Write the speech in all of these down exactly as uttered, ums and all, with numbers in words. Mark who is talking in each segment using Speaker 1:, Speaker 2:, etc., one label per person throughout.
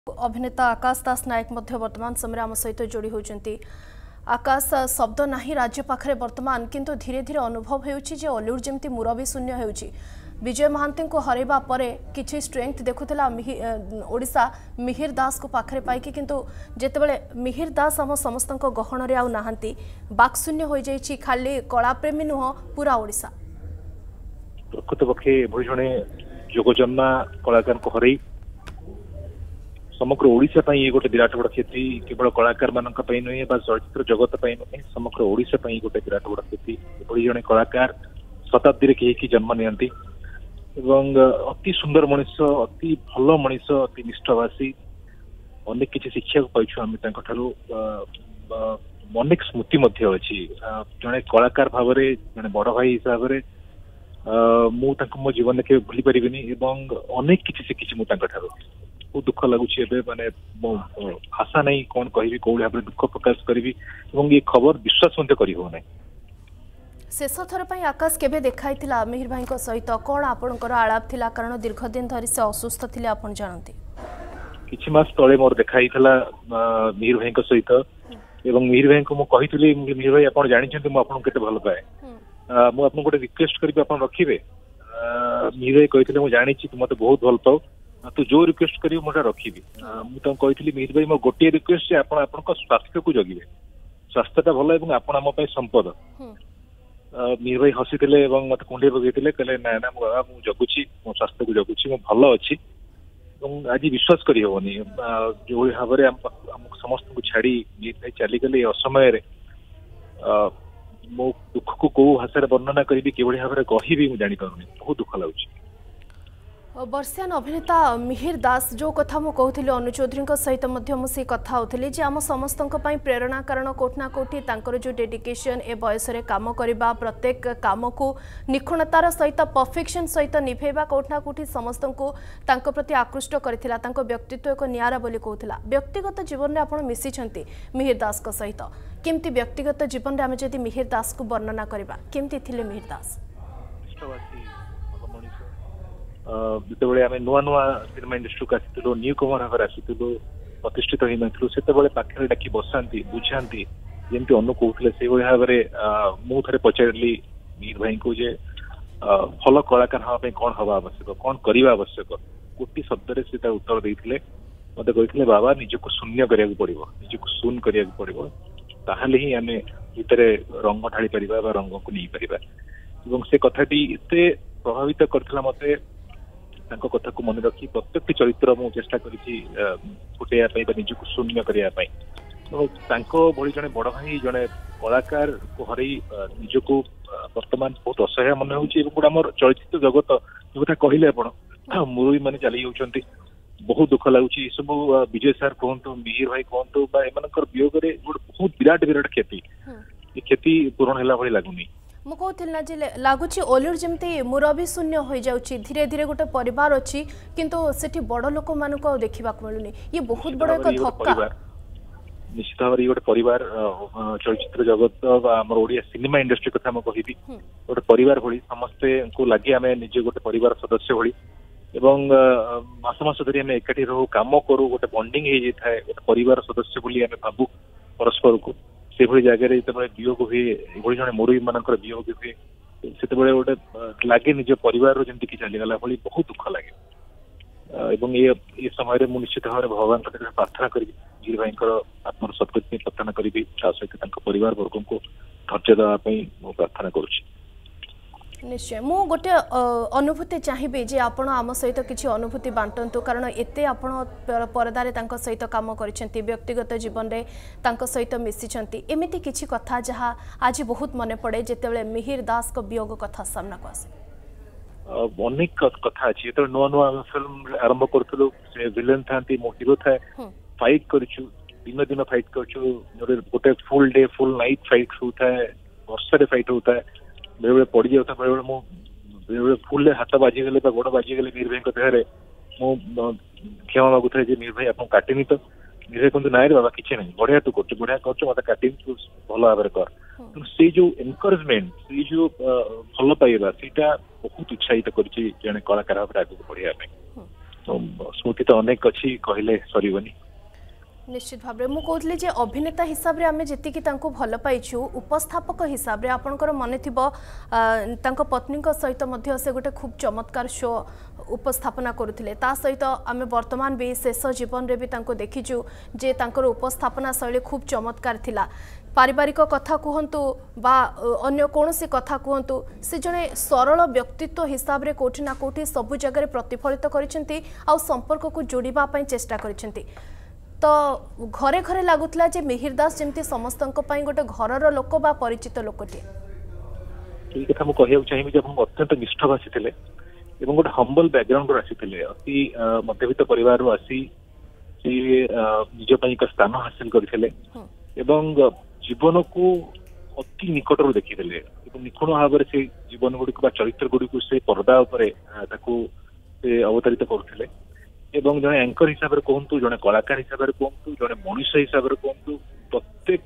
Speaker 1: अभिनेता आकाश दास नायक मध्य वर्तमान समय आम सहित जोड़ी होती। आकाश शब्द नहीं राज्य पाखरे वर्तमान किंतु धीरे धीरे अनुभव होउछि जे ऑलीवुड जमती मुरबी शून्य होउछि। विजय महांती को हरैबा परे किछि स्ट्रेंथ देखुथिला ओडिशा मिहिर दास को पाखरे पाइकी किंतु जेतेबेले मिहिर दास हम समस्त गहन रे आउ नाहंती बाक्शून्य हो जाइछि। खाली कला प्रेमी नुह पूरा ओडिशा
Speaker 2: प्रकृत पक्षे एभଳି जणे जोगजन्मा कलाकार को हरई समग्र ओडिशा पई गोटे विराट बड़ क्षति केवल कलाकार मान नुहे चलचित्र जगत नुहे समग्र ओडिशा पई गोटे विराट बड़ क्षति। एभଳି जणे कलाकार शताब्दी कहीं जन्म नियंती एवं अति सुंदर मनीष अति भल मनीष अति निष्ठावासी अनेक किसी शिक्षा पाइछु आम अनेक स्मृति अच्छी जड़े कलाकार भाव में जड़े बड़ भाई हिसाब से मुझे मो जीवन में केवे भूली पारिनी एवं अनेक किसी शिखी मुझे बहुत दुख लगुच माने मो आशा नहीं कौन कहि कौ भाव में दुख प्रकाश करी ये खबर विश्वास करी हो ना।
Speaker 1: शेष थर पर आकाश केबे देखाई थिला मिहिर भाई सहित कौन आपणकर आलाप थिला कारण दीर्घ दिन धरी से असुस्थ थिले आपण जानती
Speaker 2: किछि मास तळे मोर देखाई थिला मिहिर भाई सहित एवं मिहिर भाई को मु कहितली मिहिर भाई आपण जानि छथि मु आपन केते भल पाए मु आपन गोटे रिक्वेस्ट करबी आपन रखिबे मिहिर भाई कहितले मु जानि छि मते बहुत भल पाओ तू जो रिक्वेस्ट करियो मोटा रखिबी मु त कहितली मिहिर भाई मो गोटे रिक्वेस्ट जे आपण आपन को स्वास्थ्य को जगिबे स्वास्थ्यता भल एवं आपण हम पय संपद मिहिर भाई हसीले मत कुंडे पकईले कहले ना ना बाबा मुझे जगुची मो स्वास्थ्य को जगुची मो भल अच्छी आज विश्वास करी हेनी जो भाव में समस्त को छाड़ी मिहिर भाई चलीगले असमय मो दुख को कौ भाषा वर्णना करी कि भाव में कहि मुझे जापारे बहुत दुख लगुच।
Speaker 1: वर्षियान अभिनेता मिहिर दास जो कथा मु कहूली अनु चौधरी सहित मुझे कथा होती जे आम समस्त प्रेरणा कारण कोठना कोठी तांकर जो डेडिकेशन ए बयस काम करवा प्रत्येक काम को निखुणतार सहित परफेक्शन सहित निभेवा कोठना कोठी समस्त को प्रति आकृष्ट करथिला तांको व्यक्तित्व एक नियारा बोली कहूला। व्यक्तिगत जीवन में आपण मिसिछंती मिहिर दास सहित केमती व्यक्तिगत जीवन में आम जदि मिहिर दास को वर्णना करबा केमती थिले मिहिर दास?
Speaker 2: जिते आम नुआ नुआ सिनेमा इंडस्ट्री को आसलु न्यू कमर भाव आसलु प्रतिष्ठित हो नथिलु सेते पाखे डाकी बसाती बुझाती जमी अनु कहते से भाव में मुझे पचारि मिहिर भाई को जे भल कलाकार हाँ कौन हवा आवश्यक कौन करने आवश्यक गोटे शब्द से उत्तर देते मत कहते बाबा निजक शून्य करा पड़ो निजक शून्य करा पड़ो ताहले ही आम भितर रंग ढाली पार रंग को नहीं पार से कथाटी एत प्रभावित करथिला मते कथा को मन रखी प्रत्येक चरित्र मु चेष्टा करुटे निजक शून्य करने भली जड़े बड़ भाई जड़े कलाकार को हर निजक वर्तमान बहुत असहाय मन होमर चलचित्र जगत जो कथा कहले आप मुरबी मैंने चली जाती बहुत दुख लगुच सब विजय सार कहतु मिहिर भाई कहतु वियोग बहुत विराट विराट क्षति ये क्षति पूरण है लगुनि
Speaker 1: मु कहूल ना जे लगुच ऑलीवुड जमती मुरबी शून्य हो जाउची धीरे धीरे गोटे परिवार अच्छी किंतु सेठी बड़ लोक मान देखा मिलूनी ये बहुत बड़ एक धक्का
Speaker 2: निश्चित भाव गोटे परिवार चलचित्र जगत आम ओडिया सिनेमा इंडस्ट्री कथा मुझे कहि गोटे परिवार भली समस्ते को लगे आम निजे गोटे परिवार सदस्य भली एवं मास मास धरी आम एकाठी रहू काम करूँ गोटे बॉन्डिंग हो जाए गोटे परिवार सदस्य बोली आम भावु परस्पर को से भली जगह जो वियोग हुए ये जड़े मुरबी मान वियोग हुए से गोटे लगे निज परिवार जमी कि चलीगला भाई बहुत दुख लगे ये ये समय मुझे निश्चित भाव में भगवान प्रार्थना करी मिहिर भाई आत्मर सदगति प्रार्थना करी सहित परिवार वर्ग को धैर्य देवाई प्रार्थना करुँच।
Speaker 1: निश्चय मु गोटे अनुभूति चाहिए जे आपण आम सहित किसी अनुभूति बांटतु कारण एते आपण परदारे तांको सहित काम करिसेंती व्यक्तिगत जीवन रे तांको सहित मिसिछंती एमिति किछि कथा जहाँ आज बहुत मन पड़े जेतेबेले मिहिर दास को वियोग कथा सामना को आसे
Speaker 2: अनेक कथा अछि तो नुआ नुआ फिल्म आरंभ करथलो से विलेन थांती मो हीरो थाए फाइट करछु दिन दिन फाइट करछु गोटे full day full night fight होता है वर्षा फाइट होता है बेले बेले पड़ जाता बेले बेले मुझे फुल हाथ बाजिगले गोड़ बाजिगले मिहिर भाई देहरे मु क्षमा मागुता मिहिर भाई आप काटिनी तो मिहिर भाई कहते ना रे बाबा किसी ना बढ़िया तू कर बढ़िया कर मत काटिनी तू भल भाव में कर से जो एनकरेजमेंट से जो भल पाइबा से बहुत उत्साहित कर कलाकार भाव आगे बढ़िया। स्मृति तो अनेक अच्छी कहले सरीबनी
Speaker 1: निश्चित भाव में कहली जे अभिनेता हिसाब रे आमे जेतिकी तांको भल पाइछु उपस्थापक हिसाब रे आपनकर मन थिबो तांको पत्नी सहित मध्य से गोटे खूब चमत्कार शो उपस्थापना करुथिले ता सहित आमे वर्तमान भी शेष जीवन रे भी तांको देखिछु जे तांकर उपस्थापना शैली खूब चमत्कार थिला पारिवारिक कथा कहतु बा अन्य कौन सी कथा कहतु से जड़े सरल व्यक्तित्व हिसाब रे कोठी ना कोठी सबु जगह प्रतिफलित करिसेंती आ संपर्क को जोड़िबा पई चेष्टा करिसेंती तो घरे घरे लगुला जे मिहिर दास जमती समस्त गोटे घर लोक बा परिचित लोकटे
Speaker 2: ये कथा मु कहया चाहिए जब हम अत्यंत निष्ठावासी थे एवं गोटे हम्बल बैकग्राउंड आसी अति मध्यवित्त परिवार आसी निज एक स्थान हासिल करते जीवन को अति निकट देखी निपुण भाव से जीवन गुड़िक चरित्र गुड़िक से पर्दा अवतारित करते एवं जड़े एंकर हिसाब से कहतु जड़े कलाकार हिसाब से कहतु जड़े मनुष्य हिसाब से कहतु प्रत्येक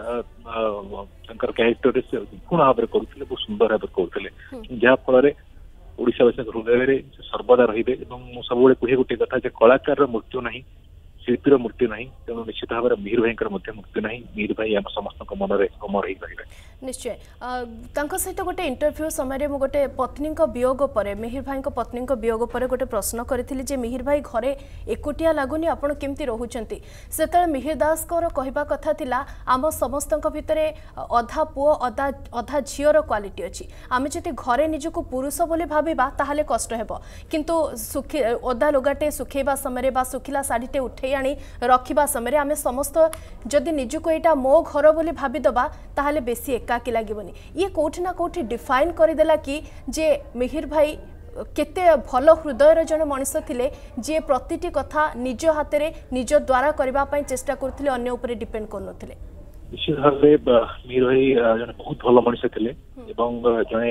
Speaker 2: कैरेक्टर से निपुण भाव में करुले बहुत सुंदर भाव करुले जहाँफल ओडावासी हृदय सर्वदा रही सब कहे गोटे कथा कलाकार मृत्यु ना शिल्पीर मृत्यु ना तेणु निश्चित भाव में मिहिर भाई मृत्यु ना मिहिर भाई आम समस्त मन में अमर हो
Speaker 1: निश्चय सहित गोटे इंटरव्यू समय मु गोटे पत्नी वियोग पर मिहिर भाई पत्नी वियोग पर गोटे प्रश्न करी जे मिहिर भाई घरे एकुटिया लगुनि आपण केमती रोचंती से मिहिर दास कहवा कथा थिला आम समस्त भितर अधा पुओ अधा अधा झीर क्वालिटी अच्छी आम जब घरे निजक पुरुष बोली भाविबा ताहाले कष्ट हेबो किंतु सुखी ओदा लुगाटे सुखेबा समय बा सुखिला साड़ीटे उठे आनी रखिबा समय आम समस्त जदि निजक एटा मो घर बोली भाविदबा ताहाले बेसी एकाकी लागबनी ये कोठी ना कोठी डिफाइन करदेला कि जे मिहिर भाई केते भल हृदयर जने मनुष्य थिले जे प्रतिटी कथा निज हाथ में निज द्वारा करबा पई चेष्टा करथिले अन्य ऊपर डिपेंड करनथिले
Speaker 2: निश्चित भाव मिहिर भाई जने बहुत भल मनुष्य थिले एवं जने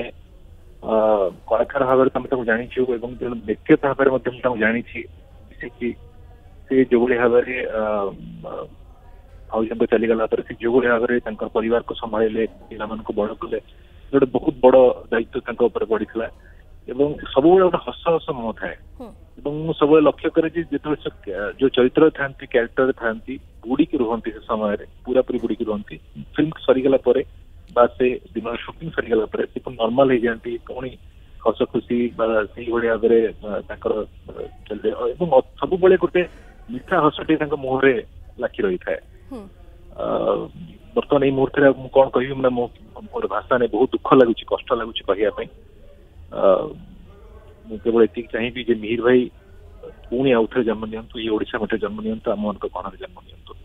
Speaker 2: कलाकार भाव में जानी एवं जन व्यक्तिगत भाव में जानी से जो भाव में चलीगला से जो भाव में परिवार को संभाले पिला बड़ कले गोटे बहुत बड़ दायित्व पड़ी सब गोटे हस हस मन थाए सब लक्ष्य करे जो चरित्र था क्यारेक्टर था बुड़ीकी रुहति से समय पूरा पूरी बुड़ीकी रुहति फिल्म सरीगला से दिन सुटिंग सरीगला से नॉर्मल हो जाती पुणी हस खुशी से भाव में सब गोटे मिठा हसटी मुहर लाखी रही था बर्तमान ये मुहूर्त में कौन कह मोर भाषा ने बहुत दुख लगुच कष्ट लगुच कहवाई केवल ये चाहिए मिहिर भाई पुणी आउ थे जन्म नियंतु ये ओडिशा मटे जन्म नियंतु आम मान गणर जन्म नियंतु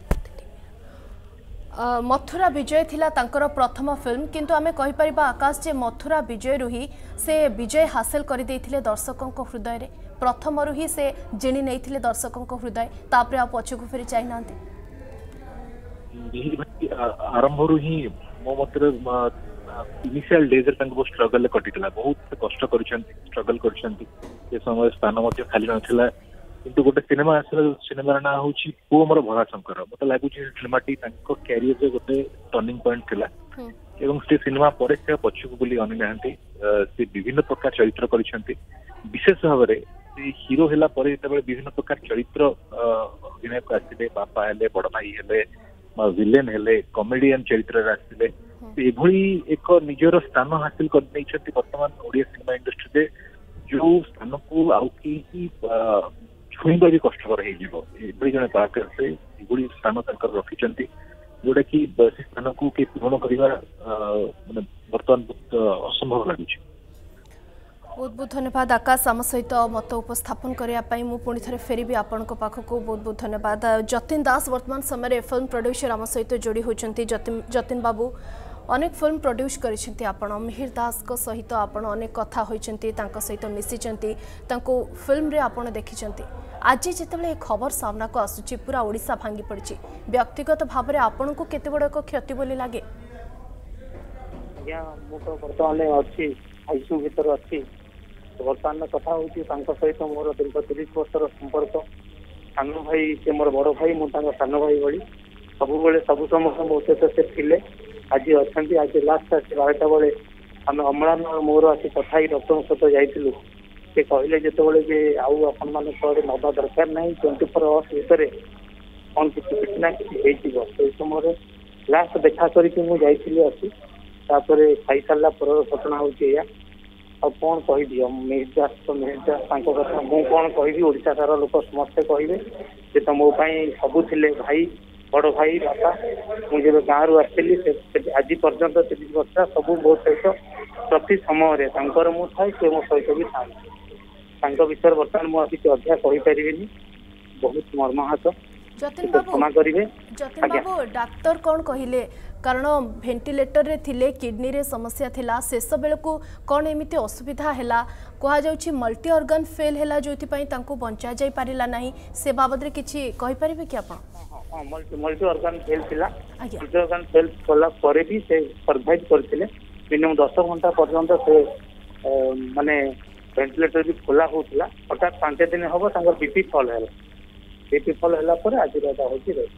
Speaker 1: मथुरा विजय थिला तांकर प्रथम फिल्म किंतु आमे कहि परिबा आकाश जे मथुरा विजय रुही से विजय हासिल कर देथिले दर्शकों हृदय रे प्रथम रुही से जिणी नैथिले दर्शकों हृदय तापरे आ पछकु फेरी चाहि नांती
Speaker 2: मिहिर भाई आरंभ रु ही मो मत इनिशियल डेज बहुत स्ट्रगल कटिला बहुत कष्ट स्ट्रगल कर समय स्थान खाली नाला किंतु गोटे सिनेमा आसला सिनेमार ना हूँ पुओ मोर भोला शंकर मत लगुच सिनेमाटी क्यारियर गोटे टर्निंग पॉइंट थिला एवं से सिनेमा पर से पछकु बुली अनी नाहंती से विभिन्न प्रकार चरित्र करिसेंती विशेष भाव में हीरो हैला परे जेतेबेले विभिन्न प्रकार चरित्र अभिनय को आसिले बापा हेले बड़ भाई हेले विलेन हेले कॉमेडियन चरित्र आसिले एभली एक निजर स्थान हासिल कर देइछंती वर्तमान ओडिया सिनेमा इंडस्ट्री रे जो स्थान को आउ की छुईबा भी कष्टकर हो जड़े कलाकार से ये स्थान रखिंट जोटा कि से स्थान को पूरण करवा बर्तमान बहुत असंभव लगुच
Speaker 1: बहुत बहुत धन्यवाद आकाश आम सहित मत उपस्थापन करने मुझे पुणी थे फेरबी आपण पाखक बहुत बहुत धन्यवाद जतिन दास वर्तमान समय फिल्म प्रोड्यूसर आम सहित जोड़ी होती जतिन बाबू अनेक फिल्म प्रोड्यूस करिसेंती आपण मिहिर दास को सहित आपण अनेक कथा होइचंती तांको सहित मिसिचंती तांको फिल्म रे आपण देखिचंती आज जितेबाला खबर सामना को आसुची पूरा ओडिशा भांगी पड़ी व्यक्तिगत भाव में आपण को केते बड़ एक क्षति बोली लागे
Speaker 3: या मु तो वर्तमान अच्छी आईसीयू भीतर अच्छी वर्तमान कथा होची तांको सहित मोर दीर्घ तीस वर्षर संपर्क सान भाई से मोर बड़ भाई मु तांको सान भाई भली सब बेले सब समय मो सहित से थिले आज अच्छा आज लास्ट आज बारटा बेले आम अम्लान मोर आसी कथा डॉक्टर सहित जाइलु से कहले जितेबाला जे आउ अपन मान नवा दरकार ना ट्वेंटी फोर आवर्स भितर कौन किसी किसी ना किसी हो से समय लास्ट देखा करके मुझे अच्छी खाई सारा पर घटना हूँ या आ कौन कह मिहिर दास तो मिहिर दास कथा मुझे कौन कहि ओडिशा सारा लोक समस्ते कहे जे तो मो सबू थे भाई बड़ भाई बापा मुझे गाँव रू आसली आज पर्यंत तीस वर्ष सब मो सहित प्रति समय मुझे सी मो सहित भी था विषय बर्तमान मुझे किसी अधिक कहीपरि बहुत मर्माहत
Speaker 1: जतिन बाबू जतिन बाबू डाक्तर कौन कहले कारण भेंटिलेटर रे थिले किडनी रे समस्या थिला शेष बेलू कौन एमिति असुविधा हैला कहा जाउछि मल्टी ऑर्गन फेल हैला जोथि पई तांको बंचा जाई पारिला नाही से बाबद रे किछि कहि परिबे कि आपण
Speaker 3: हां मल्टी मल्टी ऑर्गन फेल थिला मल्टी ऑर्गन फेल कोला परे भी से सर्वाइव करथिले मिनिमम दस घंटा पर्यंत से माने वेंटिलेटर भी खोला होतला हठात पांच दिन हबो तांगर बीपी फॉल हैला बीपी फॉल हैला पर आज रेदा होछि रे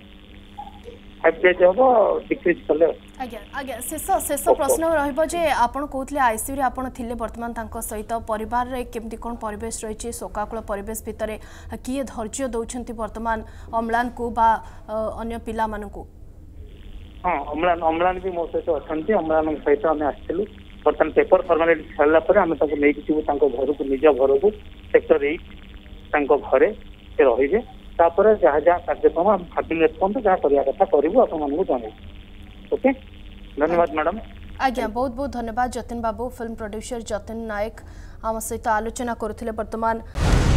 Speaker 1: शेष शेष प्रश्न रहिबो जे आपण कहउतले आईसीयू रे आपण थिले वर्तमान तांको सहित परिवार रे केमति कोन परिवेश रहिछि शोकाकुल परिवेश भितरे किए धैर्य दउछंती वर्तमान अम्लान को बा अन्य पिला मानकू
Speaker 3: हां अम्लान अम्लान भी मो सहित अछंती अम्लान सहित हम आछलु वर्तमान पेपर फॉर्मेलिटी छल्ला पर हम ताको नै किछु तांको घर को निज घर को सेक्टर आठ तांको घरे से रहिबे तापर जहाँ जहाँ कार्यक्रम हम कैबिनेट पॉइंट जहाँ करिया कथा करिवो आपन मानकु जने ओके धन्यवाद मैडम
Speaker 1: आज्ञा बहुत बहुत धन्यवाद जतिन बाबू फिल्म प्रोड्यूसर जतिन नायक आम सहित आलोचना करुथिले वर्तमान